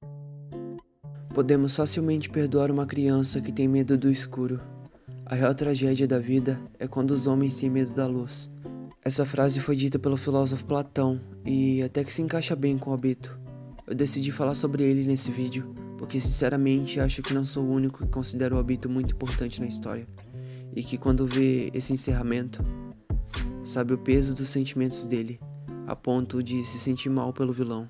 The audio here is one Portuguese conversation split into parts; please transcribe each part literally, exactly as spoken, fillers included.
Podemos facilmente perdoar uma criança que tem medo do escuro. A real tragédia da vida é quando os homens têm medo da luz. Essa frase foi dita pelo filósofo Platão e até que se encaixa bem com o Obito. Eu decidi falar sobre ele nesse vídeo porque sinceramente acho que não sou o único que considera o Obito muito importante na história e que quando vê esse encerramento, sabe o peso dos sentimentos dele, a ponto de se sentir mal pelo vilão.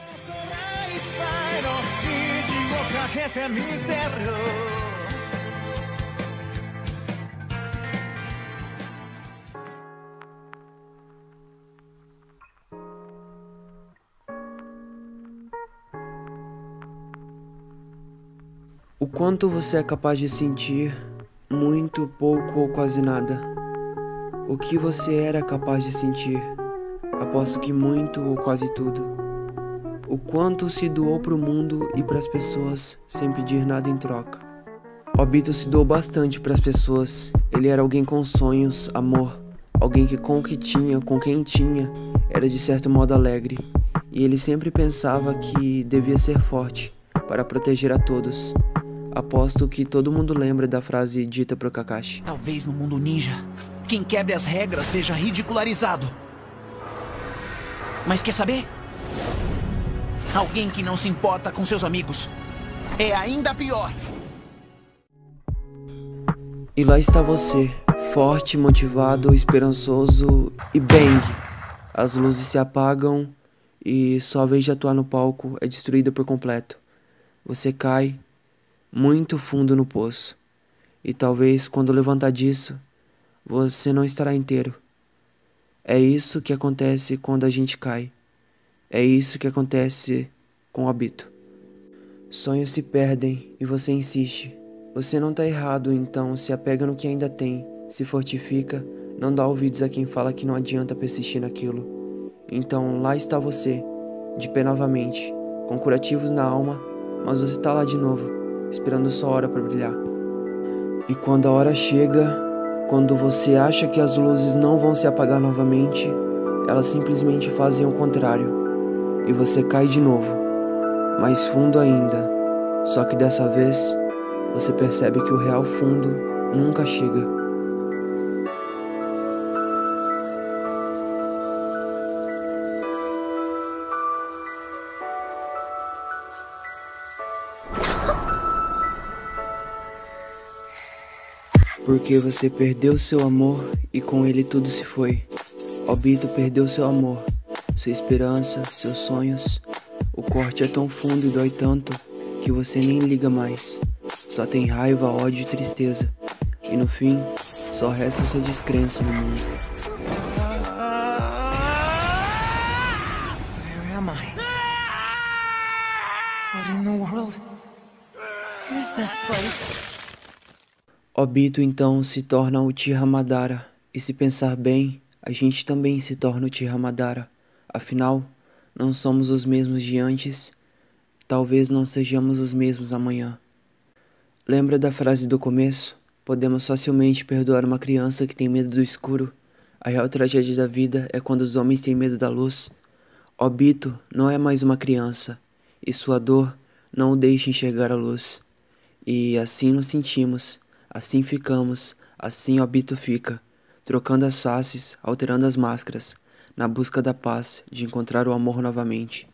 O quanto você é capaz de sentir, muito, pouco ou quase nada. O que você era capaz de sentir, aposto que muito ou quase tudo. O quanto se doou pro mundo e pras pessoas sem pedir nada em troca. Obito se doou bastante pras pessoas. Ele era alguém com sonhos, amor. Alguém que com o que tinha, com quem tinha, era de certo modo alegre. E ele sempre pensava que devia ser forte para proteger a todos. Aposto que todo mundo lembra da frase dita pro Kakashi. Talvez no mundo ninja, quem quebre as regras seja ridicularizado. Mas quer saber? Alguém que não se importa com seus amigos é ainda pior. E lá está você, forte, motivado, esperançoso e bang! As luzes se apagam e sua vez de atuar no palco é destruída por completo. Você cai muito fundo no poço. E talvez quando levantar disso, você não estará inteiro. É isso que acontece quando a gente cai. É isso que acontece com o Obito. Sonhos se perdem e você insiste. Você não tá errado, então se apega no que ainda tem, se fortifica, não dá ouvidos a quem fala que não adianta persistir naquilo. Então lá está você, de pé novamente, com curativos na alma, mas você tá lá de novo, esperando sua hora para brilhar. E quando a hora chega, quando você acha que as luzes não vão se apagar novamente, elas simplesmente fazem o contrário. E você cai de novo, mais fundo ainda. Só que dessa vez, você percebe que o real fundo nunca chega. Porque você perdeu seu amor e com ele tudo se foi. Obito perdeu seu amor, sua esperança, seus sonhos. O corte é tão fundo e dói tanto que você nem liga mais. Só tem raiva, ódio e tristeza. E no fim, só resta sua descrença no mundo. Where am I? What in the world is this place? Obito então se torna o Uchiha Madara. E se pensar bem, a gente também se torna o Uchiha Madara. Afinal, não somos os mesmos de antes, talvez não sejamos os mesmos amanhã. Lembra da frase do começo? Podemos facilmente perdoar uma criança que tem medo do escuro. A real tragédia da vida é quando os homens têm medo da luz. Obito não é mais uma criança, e sua dor não o deixa enxergar a luz. E assim nos sentimos, assim ficamos, assim Obito fica, trocando as faces, alterando as máscaras, na busca da paz, de encontrar o amor novamente.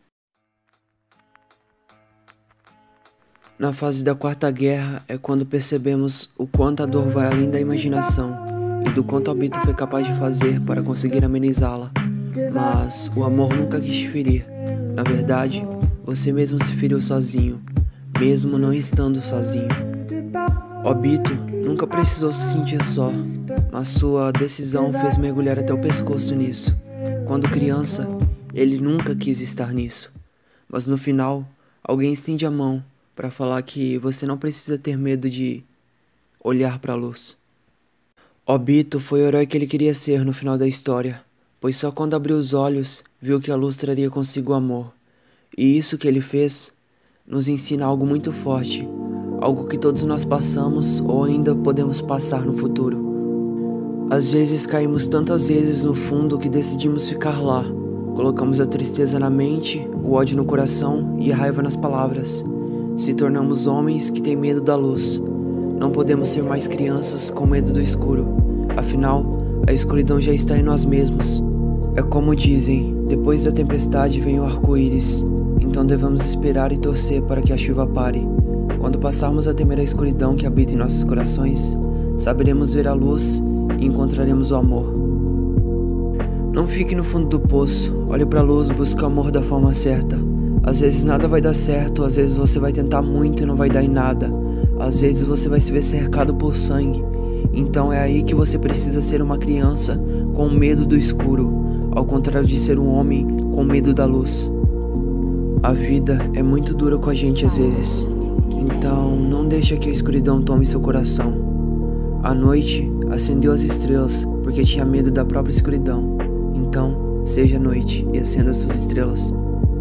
Na fase da Quarta Guerra é quando percebemos o quanto a dor vai além da imaginação e do quanto Obito foi capaz de fazer para conseguir amenizá-la. Mas o amor nunca quis te ferir. Na verdade, você mesmo se feriu sozinho, mesmo não estando sozinho. Obito nunca precisou se sentir só, mas sua decisão fez mergulhar até o pescoço nisso. Quando criança, ele nunca quis estar nisso. Mas no final, alguém estende a mão para falar que você não precisa ter medo de olhar para a luz. Obito foi o herói que ele queria ser no final da história, pois só quando abriu os olhos, viu que a luz traria consigo o amor. E isso que ele fez nos ensina algo muito forte, algo que todos nós passamos ou ainda podemos passar no futuro. Às vezes caímos tantas vezes no fundo que decidimos ficar lá, Colocamos a tristeza na mente, o ódio no coração e a raiva nas palavras. Se tornamos homens que têm medo da luz. Não podemos ser mais crianças com medo do escuro. Afinal, a escuridão já está em nós mesmos. É como dizem, depois da tempestade vem o arco-íris. Então devemos esperar e torcer para que a chuva pare. Quando passarmos a temer a escuridão que habita em nossos corações, saberemos ver a luz e encontraremos o amor. Não fique no fundo do poço, olhe para a luz, busque o amor da forma certa. Às vezes nada vai dar certo, às vezes você vai tentar muito e não vai dar em nada. Às vezes você vai se ver cercado por sangue. Então é aí que você precisa ser uma criança com medo do escuro, ao contrário de ser um homem com medo da luz. A vida é muito dura com a gente às vezes, então não deixe que a escuridão tome seu coração. A noite acendeu as estrelas porque tinha medo da própria escuridão. Então, seja noite e acenda suas estrelas.